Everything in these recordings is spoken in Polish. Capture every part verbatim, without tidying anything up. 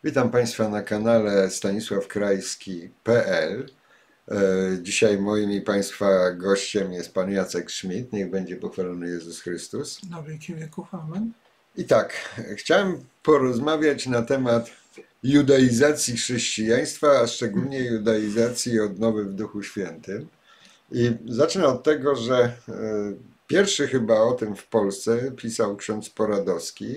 Witam Państwa na kanale stanisław krajski kropka p l. Dzisiaj moim i Państwa gościem jest Pan Jacek Schmidt. Niech będzie pochwalony Jezus Chrystus. Na wieki wieków. Amen. I tak, chciałem porozmawiać na temat judaizacji chrześcijaństwa, a szczególnie judaizacji odnowy w Duchu Świętym. I zacznę od tego, że pierwszy chyba o tym w Polsce pisał ksiądz Poradowski,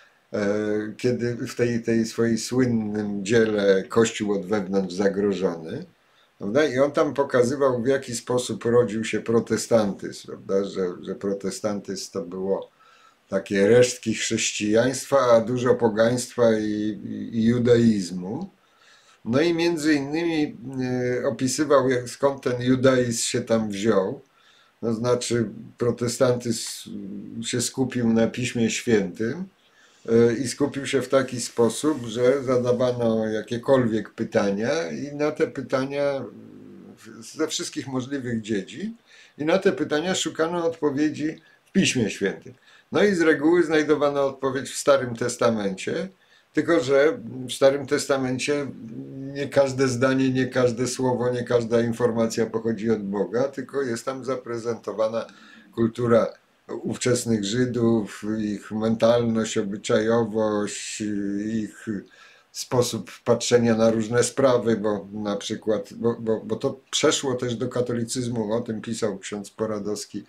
kiedy w tej, tej swojej słynnym dziele Kościół od wewnątrz zagrożony, prawda? I on tam pokazywał, w jaki sposób rodził się protestantyzm, prawda? Że, że protestantyzm to było takie resztki chrześcijaństwa, a dużo pogaństwa i, i judaizmu. No i między innymi opisywał, jak, skąd ten judaizm się tam wziął. No znaczy protestantyzm się skupił na Piśmie Świętym i skupił się w taki sposób, że zadawano jakiekolwiek pytania i na te pytania ze wszystkich możliwych dziedzin i na te pytania szukano odpowiedzi w Piśmie Świętym. No i z reguły znajdowano odpowiedź w Starym Testamencie, tylko że w Starym Testamencie nie każde zdanie, nie każde słowo, nie każda informacja pochodzi od Boga, tylko jest tam zaprezentowana kultura ówczesnych Żydów, ich mentalność, obyczajowość, ich sposób patrzenia na różne sprawy, bo na przykład, bo, bo, bo to przeszło też do katolicyzmu, o tym pisał ksiądz Poradowski,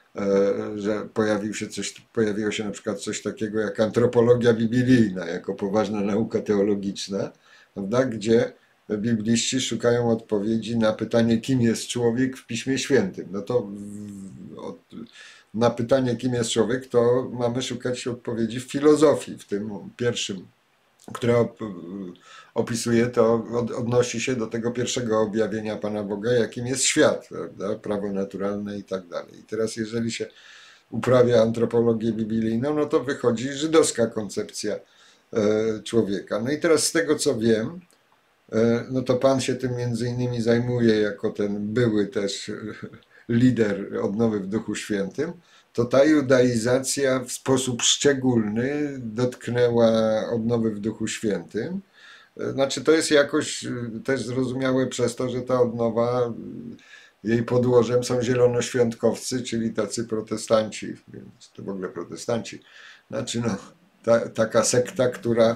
że pojawił się coś, pojawiło się na przykład coś takiego jak antropologia biblijna, jako poważna nauka teologiczna, prawda, gdzie bibliści szukają odpowiedzi na pytanie, kim jest człowiek w Piśmie Świętym. No to w, od, na pytanie, kim jest człowiek, to mamy szukać odpowiedzi w filozofii, w tym pierwszym, które opisuje to, odnosi się do tego pierwszego objawienia Pana Boga, jakim jest świat, prawda? Prawo naturalne i tak dalej. I teraz jeżeli się uprawia antropologię biblijną, no to wychodzi żydowska koncepcja człowieka. No i teraz z tego, co wiem, no to Pan się tym między innymi zajmuje jako ten były też lider odnowy w Duchu Świętym, to ta judaizacja w sposób szczególny dotknęła odnowy w Duchu Świętym. Znaczy to jest jakoś też zrozumiałe przez to, że ta odnowa, jej podłożem są zielonoświątkowcy, czyli tacy protestanci, więc to w ogóle protestanci. Znaczy no, ta, taka sekta, która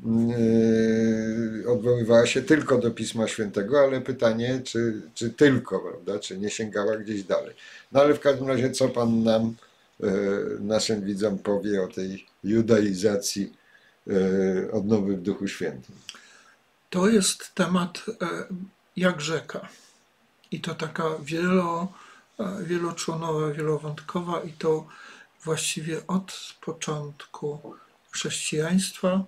yy, odwoływała się tylko do Pisma Świętego, ale pytanie, czy, czy tylko, prawda, czy nie sięgała gdzieś dalej. No ale w każdym razie, co Pan nam, yy, naszym widzom powie o tej judaizacji yy, odnowy w Duchu Świętym? To jest temat jak rzeka. I to taka wielo, wieloczłonowa, wielowątkowa i to właściwie od początku chrześcijaństwa,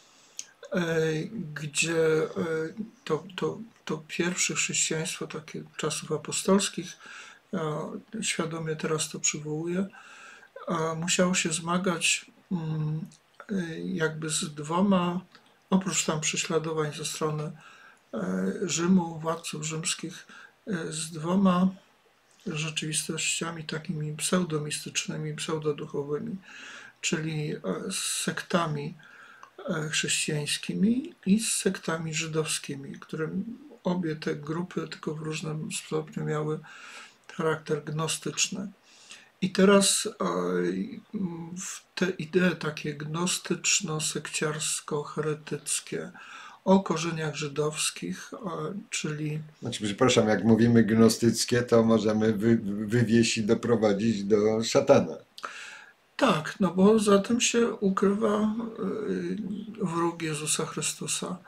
gdzie to, to, to pierwsze chrześcijaństwo, takie czasów apostolskich, świadomie teraz to przywołuję, musiało się zmagać jakby z dwoma, oprócz tam prześladowań ze strony Rzymu, władców rzymskich, z dwoma rzeczywistościami takimi pseudomistycznymi, pseudoduchowymi, czyli z sektami chrześcijańskimi i z sektami żydowskimi, które obie te grupy tylko w różnym stopniu miały charakter gnostyczny. I teraz te idee takie gnostyczno-sekciarsko-heretyckie o korzeniach żydowskich, czyli... Znaczy, przepraszam, jak mówimy gnostyckie, to możemy wy, wywieść i doprowadzić do szatana. Tak, no bo za tym się ukrywa wróg Jezusa Chrystusa.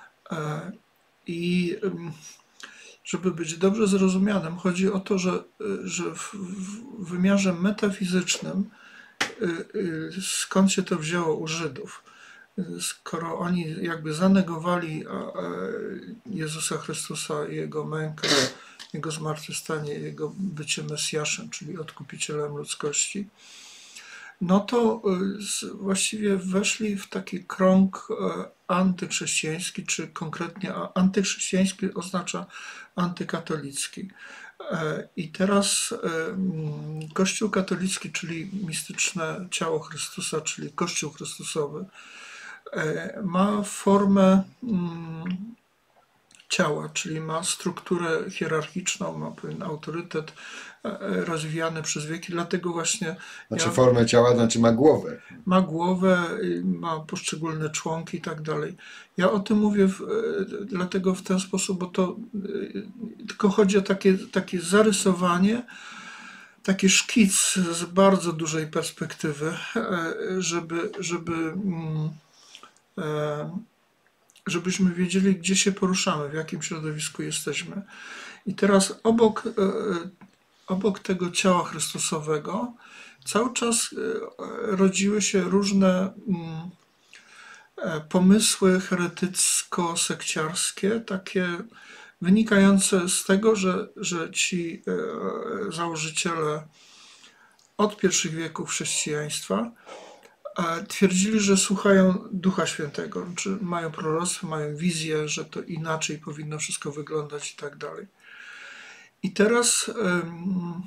I żeby być dobrze zrozumianym, chodzi o to, że, że w wymiarze metafizycznym skąd się to wzięło u Żydów? Skoro oni jakby zanegowali Jezusa Chrystusa, Jego mękę, Jego zmartwychwstanie, Jego bycie Mesjaszem, czyli odkupicielem ludzkości, no to właściwie weszli w taki krąg antychrześcijański, czy konkretnie antychrześcijański oznacza antykatolicki. I teraz Kościół katolicki, czyli mistyczne ciało Chrystusa, czyli Kościół Chrystusowy, e, ma formę mm, ciała, czyli ma strukturę hierarchiczną, ma pewien autorytet e, e, rozwijany przez wieki, dlatego właśnie Znaczy ja, formę ciała, znaczy ma głowę. ma głowę, y, ma poszczególne członki i tak dalej. Ja o tym mówię w, e, dlatego w ten sposób, bo to y, tylko chodzi o takie, takie zarysowanie, taki szkic z bardzo dużej perspektywy, e, żeby, żeby, mm, e, żebyśmy wiedzieli, gdzie się poruszamy, w jakim środowisku jesteśmy. I teraz obok, e, obok tego ciała Chrystusowego cały czas e, rodziły się różne mm, e, pomysły heretycko-sekciarskie, takie wynikające z tego, że, że ci e, założyciele od pierwszych wieków chrześcijaństwa e, twierdzili, że słuchają Ducha Świętego, czy mają proroctwo, mają wizję, że to inaczej powinno wszystko wyglądać i tak dalej. I teraz em,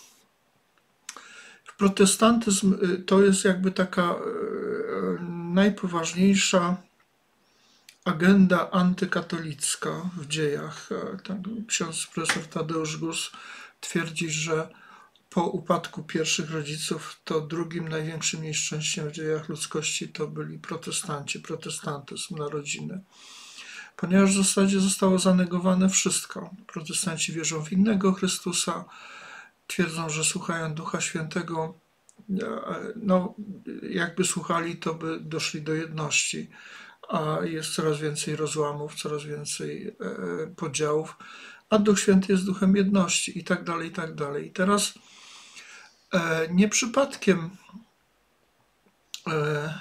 protestantyzm y, to jest jakby taka e, najpoważniejsza agenda antykatolicka w dziejach. E, tak, ksiądz profesor Tadeusz Gus twierdzi, że po upadku pierwszych rodziców to drugim największym nieszczęściem w dziejach ludzkości to byli protestanci, protestantyzm, narodziny. Ponieważ w zasadzie zostało zanegowane wszystko. Protestanci wierzą w innego Chrystusa, twierdzą, że słuchają Ducha Świętego. No, jakby słuchali, to by doszli do jedności, a jest coraz więcej rozłamów, coraz więcej e, podziałów, a Duch Święty jest duchem jedności i tak dalej, i tak dalej. I teraz e, nie przypadkiem e,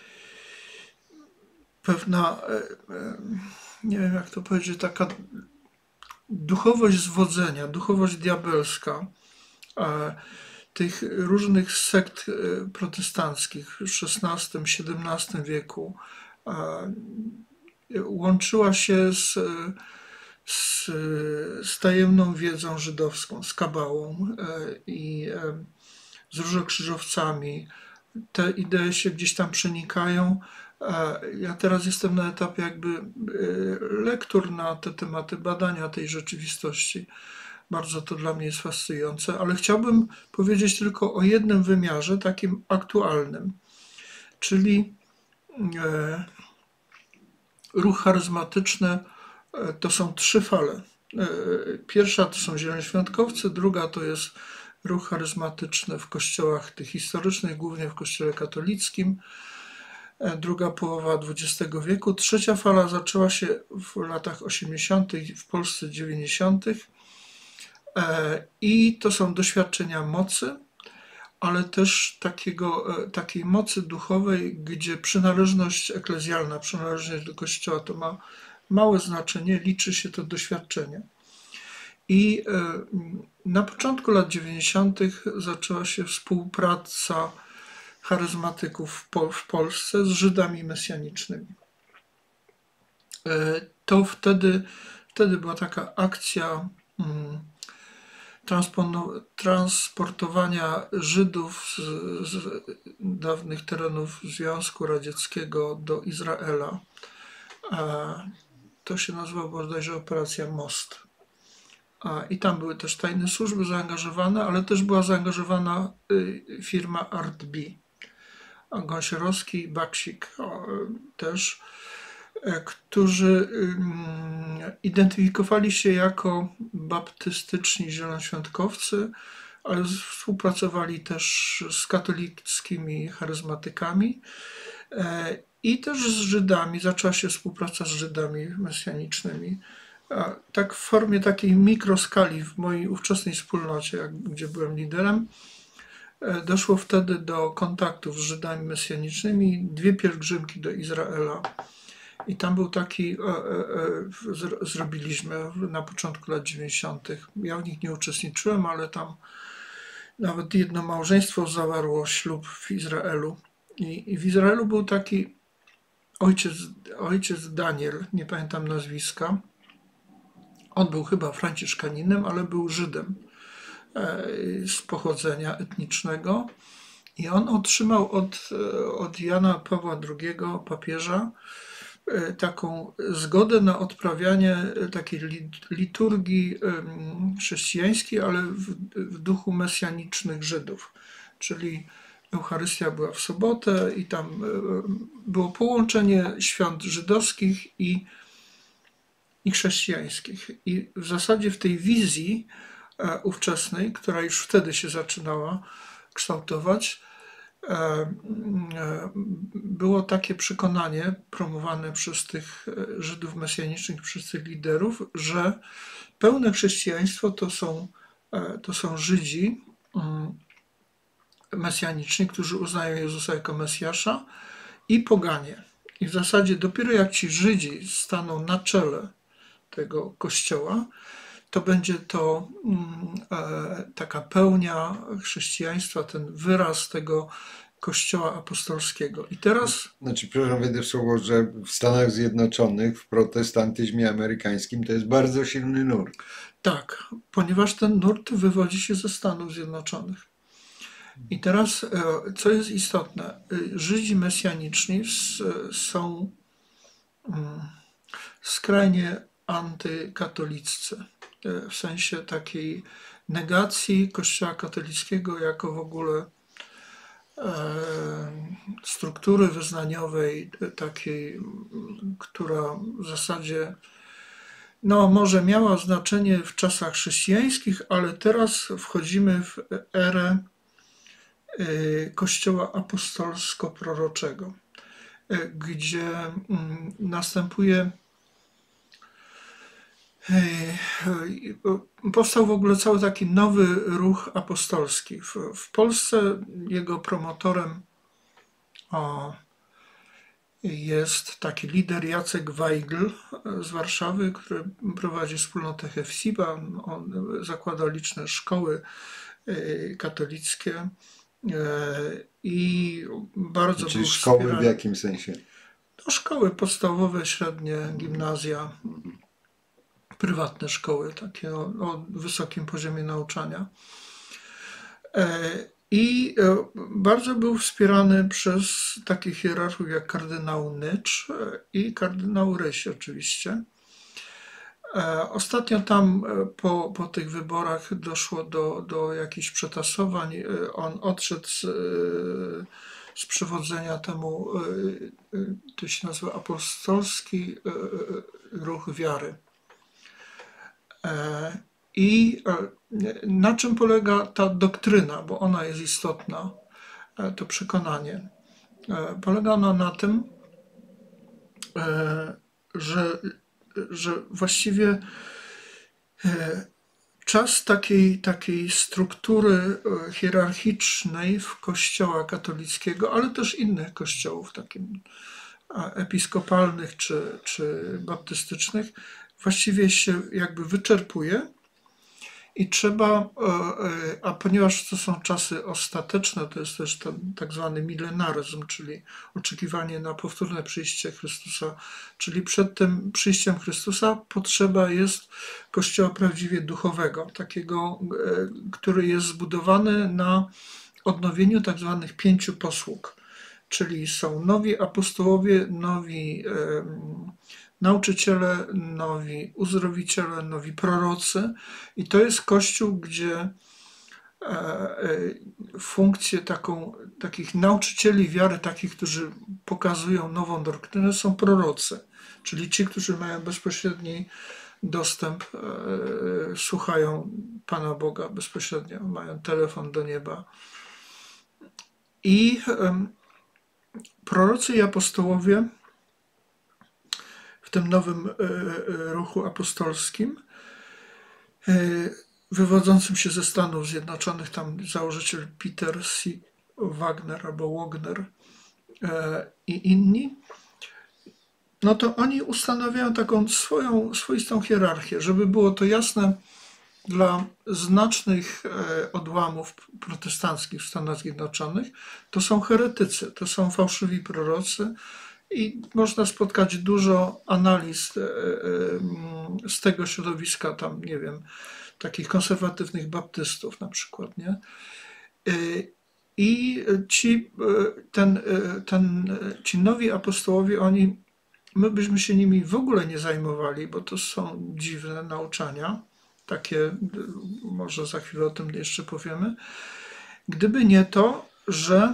pewna, e, e, nie wiem jak to powiedzieć, taka duchowość zwodzenia, duchowość diabelska e, tych różnych sekt e, protestanckich w szesnastym, siedemnastym wieku e, łączyła się z, z, z tajemną wiedzą żydowską, z kabałą e, i e, z różokrzyżowcami. Te idee się gdzieś tam przenikają. E, Ja teraz jestem na etapie jakby e, lektur na te tematy, badania tej rzeczywistości. Bardzo to dla mnie jest fascynujące, ale chciałbym powiedzieć tylko o jednym wymiarze, takim aktualnym, czyli e, ruch charyzmatyczny e, to są trzy fale. E, Pierwsza to są zielonoświątkowcy, druga to jest ruch charyzmatyczny w kościołach tych historycznych, głównie w kościele katolickim, e, druga połowa dwudziestego wieku. Trzecia fala zaczęła się w latach osiemdziesiątych, w Polsce dziewięćdziesiątych. E, I to są doświadczenia mocy, ale też takiego, e, takiej mocy duchowej, gdzie przynależność eklezjalna, przynależność do Kościoła to ma małe znaczenie, liczy się to doświadczenie. I e, na początku lat dziewięćdziesiątych zaczęła się współpraca charyzmatyków w, Pol w Polsce z Żydami mesjanicznymi. E, To wtedy, wtedy była taka akcja mm, transportowania Żydów z, z dawnych terenów Związku Radzieckiego do Izraela. To się nazywa bodajże Operacja Most. I tam były też tajne służby zaangażowane, ale też była zaangażowana firma ArtB. Gąsierowski i Baksik też, którzy identyfikowali się jako baptystyczni zielonoświątkowcy, ale współpracowali też z katolickimi charyzmatykami i też z Żydami. Zaczęła się współpraca z Żydami mesjanicznymi. Tak w formie takiej mikroskali w mojej ówczesnej wspólnocie, gdzie byłem liderem, doszło wtedy do kontaktów z Żydami mesjanicznymi, dwie pielgrzymki do Izraela. I tam był taki, e, e, zrobiliśmy na początku lat dziewięćdziesiątych. Ja w nich nie uczestniczyłem, ale tam nawet jedno małżeństwo zawarło ślub w Izraelu. I, i w Izraelu był taki ojciec, ojciec Daniel, nie pamiętam nazwiska. On był chyba franciszkaninem, ale był Żydem e, z pochodzenia etnicznego. I on otrzymał od, od Jana Pawła drugiego, papieża, taką zgodę na odprawianie takiej liturgii chrześcijańskiej, ale w, w duchu mesjanicznych Żydów. Czyli Eucharystia była w sobotę i tam było połączenie świąt żydowskich i, i chrześcijańskich. I w zasadzie w tej wizji ówczesnej, która już wtedy się zaczynała kształtować, było takie przekonanie promowane przez tych Żydów mesjanicznych, przez tych liderów, że pełne chrześcijaństwo to są, to są Żydzi mesjaniczni, którzy uznają Jezusa jako Mesjasza, i poganie. I w zasadzie dopiero jak ci Żydzi staną na czele tego kościoła, to będzie to e, taka pełnia chrześcijaństwa, ten wyraz tego Kościoła apostolskiego. I teraz... Znaczy, przepraszam, wejdę w słowo, że w Stanach Zjednoczonych, w protestantyzmie amerykańskim to jest bardzo silny nurt. Tak, ponieważ ten nurt wywodzi się ze Stanów Zjednoczonych. I teraz, e, co jest istotne, Żydzi mesjaniczni są mm, skrajnie antykatoliccy, w sensie takiej negacji Kościoła katolickiego jako w ogóle e, struktury wyznaniowej, takiej, która w zasadzie no, może miała znaczenie w czasach chrześcijańskich, ale teraz wchodzimy w erę e, Kościoła apostolsko-proroczego, e, gdzie mm, następuje powstał w ogóle cały taki nowy ruch apostolski. W, w Polsce jego promotorem o, jest taki lider Jacek Weigl z Warszawy, który prowadzi wspólnotę Hefsiba. On zakłada liczne szkoły katolickie i bardzo Czyli był szkoły wspierany. w jakim sensie? No, szkoły podstawowe, średnie, gimnazja, prywatne szkoły, takie o, o wysokim poziomie nauczania. I bardzo był wspierany przez takich hierarchów jak kardynał Nycz i kardynał Ryś oczywiście. Ostatnio tam po, po tych wyborach doszło do, do jakichś przetasowań. On odszedł z, z przewodzenia temu, to się nazywa Apostolski Ruch Wiary. I na czym polega ta doktryna, bo ona jest istotna, to przekonanie. Polega ona na tym, że, że właściwie czas takiej, takiej struktury hierarchicznej w kościoła katolickiego, ale też innych kościołów, takim episkopalnych czy, czy baptystycznych, właściwie się jakby wyczerpuje i trzeba, a ponieważ to są czasy ostateczne, to jest też ten tak zwany milenaryzm, czyli oczekiwanie na powtórne przyjście Chrystusa, czyli przed tym przyjściem Chrystusa potrzeba jest Kościoła prawdziwie duchowego, takiego, który jest zbudowany na odnowieniu tak zwanych pięciu posług, czyli są nowi apostołowie, nowi nauczyciele, nowi uzdrowiciele, nowi prorocy i to jest Kościół, gdzie funkcję taką, takich nauczycieli wiary, takich, którzy pokazują nową doktrynę, są prorocy, czyli ci, którzy mają bezpośredni dostęp, słuchają Pana Boga bezpośrednio, mają telefon do nieba. I prorocy i apostołowie w tym nowym ruchu apostolskim, wywodzącym się ze Stanów Zjednoczonych, tam założyciel Peter C. Wagner albo Wagner i inni, no to oni ustanawiają taką swoją, swoistą hierarchię, żeby było to jasne dla znacznych odłamów protestanckich w Stanach Zjednoczonych, to są heretycy, to są fałszywi prorocy, i można spotkać dużo analiz z tego środowiska, tam nie wiem, takich konserwatywnych baptystów na przykład, nie? I ci, ten, ten, ci nowi apostołowie, oni, my byśmy się nimi w ogóle nie zajmowali, bo to są dziwne nauczania, takie, może za chwilę o tym jeszcze powiemy, gdyby nie to, że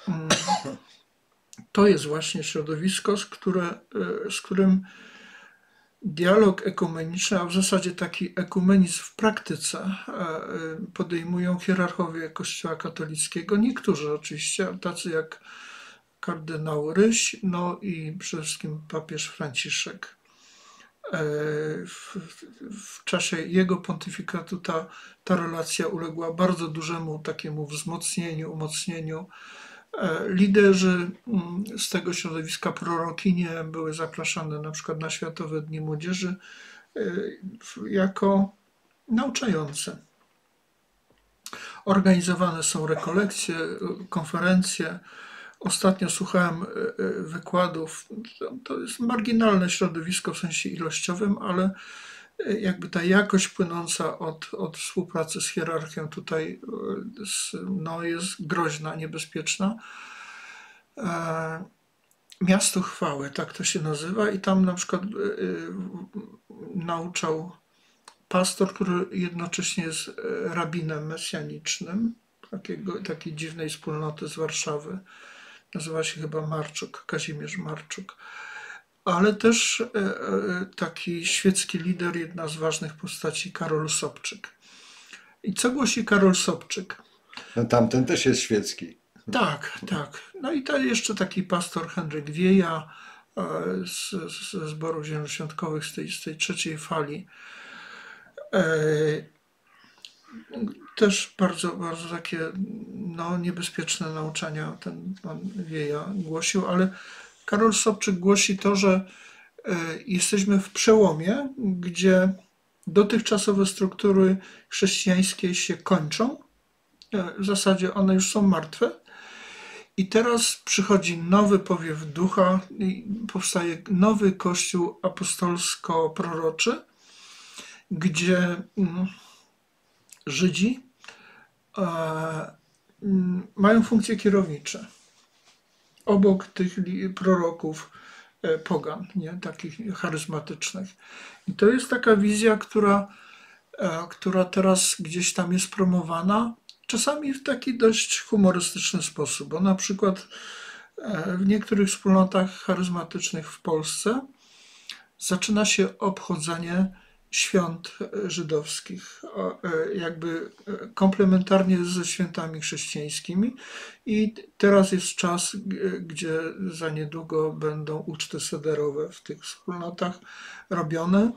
to jest właśnie środowisko, z, które, z którym dialog ekumeniczny, a w zasadzie taki ekumenizm w praktyce podejmują hierarchowie Kościoła katolickiego. Niektórzy oczywiście, tacy jak kardynał Ryś, no i przede wszystkim papież Franciszek. W, w czasie jego pontyfikatu ta, ta relacja uległa bardzo dużemu takiemu wzmocnieniu, umocnieniu. Liderzy z tego środowiska, prorokinie, były zapraszane na przykład na Światowe Dni Młodzieży jako nauczające. Organizowane są rekolekcje, konferencje. Ostatnio słuchałem wykładów. To jest marginalne środowisko w sensie ilościowym, ale jakby ta jakość płynąca od, od współpracy z hierarchią tutaj no, jest groźna, niebezpieczna. Miasto Chwały, tak to się nazywa, i tam na przykład nauczał pastor, który jednocześnie jest rabinem mesjanicznym, takiego, takiej dziwnej wspólnoty z Warszawy. Nazywa się chyba Marczuk, Kazimierz Marczuk. Ale też taki świecki lider, jedna z ważnych postaci, Karol Sobczyk. I co głosi Karol Sobczyk? No tamten też jest świecki. Tak, tak. No i to jeszcze taki pastor Henryk Wieja z, ze zborów zielonoświątkowych, z tej, z tej trzeciej fali. Też bardzo, bardzo takie no, niebezpieczne nauczania ten pan Wieja głosił, ale Karol Sobczyk głosi to, że jesteśmy w przełomie, gdzie dotychczasowe struktury chrześcijańskie się kończą. W zasadzie one już są martwe. I teraz przychodzi nowy powiew ducha i powstaje nowy kościół apostolsko-proroczy, gdzie Żydzi mają funkcje kierownicze obok tych proroków pogan, nie? Takich charyzmatycznych. I to jest taka wizja, która, która teraz gdzieś tam jest promowana, czasami w taki dość humorystyczny sposób, bo na przykład w niektórych wspólnotach charyzmatycznych w Polsce zaczyna się obchodzenie świąt żydowskich, jakby komplementarnie ze świętami chrześcijańskimi. I teraz jest czas, gdzie za niedługo będą uczty sederowe w tych wspólnotach robione.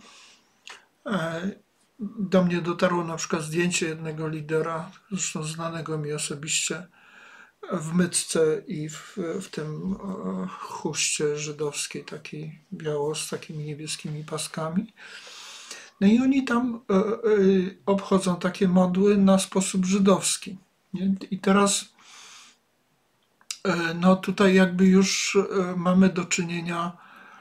Do mnie dotarło na przykład zdjęcie jednego lidera, zresztą znanego mi osobiście, w mytce i w, w tym chuście żydowskiej, takiej biało z takimi niebieskimi paskami. No i oni tam obchodzą takie modły na sposób żydowski. Nie? I teraz no tutaj jakby już mamy do czynienia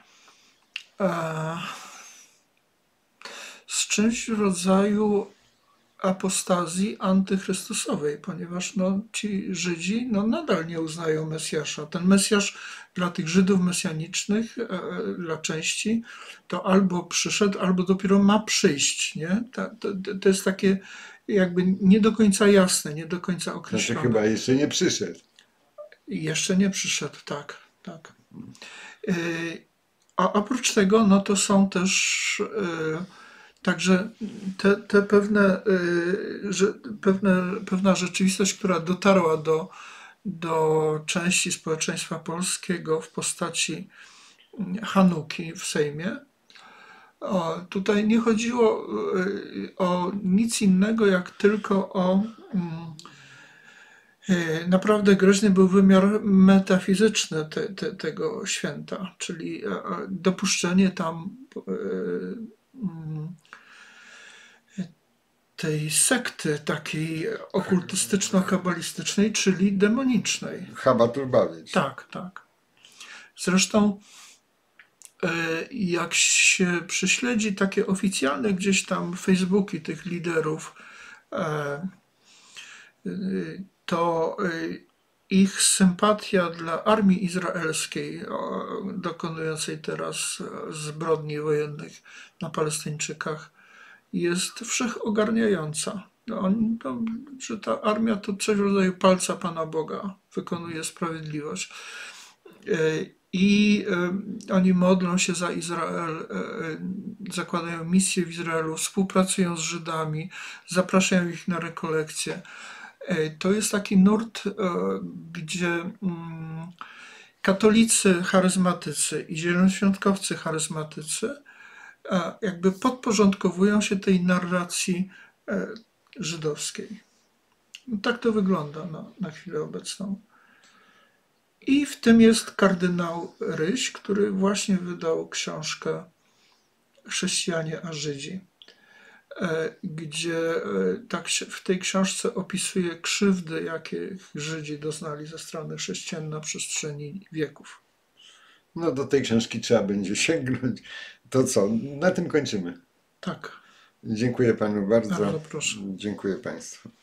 z czymś w rodzaju apostazji antychrystusowej, ponieważ no, ci Żydzi no, nadal nie uznają Mesjasza. Ten Mesjasz dla tych Żydów mesjanicznych, dla części, to albo przyszedł, albo dopiero ma przyjść. Nie? To, to, to jest takie jakby nie do końca jasne, nie do końca określone. Znaczy chyba jeszcze nie przyszedł. Jeszcze nie przyszedł, tak. tak. A oprócz tego, no to są też także te, te pewne, że, pewne, pewna rzeczywistość, która dotarła do, do części społeczeństwa polskiego w postaci Hanuki w Sejmie. O, tutaj nie chodziło o nic innego, jak tylko o naprawdę groźny był wymiar metafizyczny te, te, tego święta, czyli dopuszczenie tam tej sekty takiej okultystyczno-kabalistycznej, czyli demonicznej. Chabaturbawicz. Tak, tak. Zresztą jak się prześledzi takie oficjalne gdzieś tam Facebooki tych liderów, to ich sympatia dla armii izraelskiej dokonującej teraz zbrodni wojennych na Palestyńczykach jest wszechogarniająca. On, to, że ta armia to coś w rodzaju palca Pana Boga, wykonuje sprawiedliwość. I oni modlą się za Izrael, zakładają misję w Izraelu, współpracują z Żydami, zapraszają ich na rekolekcje. To jest taki nurt, gdzie katolicy charyzmatycy i zielonoświątkowcy charyzmatycy jakby podporządkowują się tej narracji żydowskiej. No tak to wygląda na, na chwilę obecną. I w tym jest kardynał Ryś, który właśnie wydał książkę Chrześcijanie a Żydzi, gdzie tak w tej książce opisuje krzywdy, jakie Żydzi doznali ze strony chrześcijan na przestrzeni wieków. No do tej książki trzeba będzie sięgnąć. To co, na tym kończymy. Tak. Dziękuję panu bardzo. Bardzo proszę. Dziękuję państwu.